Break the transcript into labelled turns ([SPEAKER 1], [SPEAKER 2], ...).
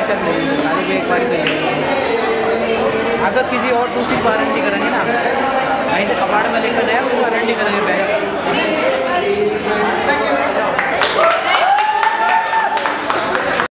[SPEAKER 1] चल रही है, सारी भी एक बार ही करेंगे। अगर किसी और दूसरी वारंटी करेंगे ना, वहीं से कबाड़ में लेकर आया, वो वारंटी करेंगे पहले।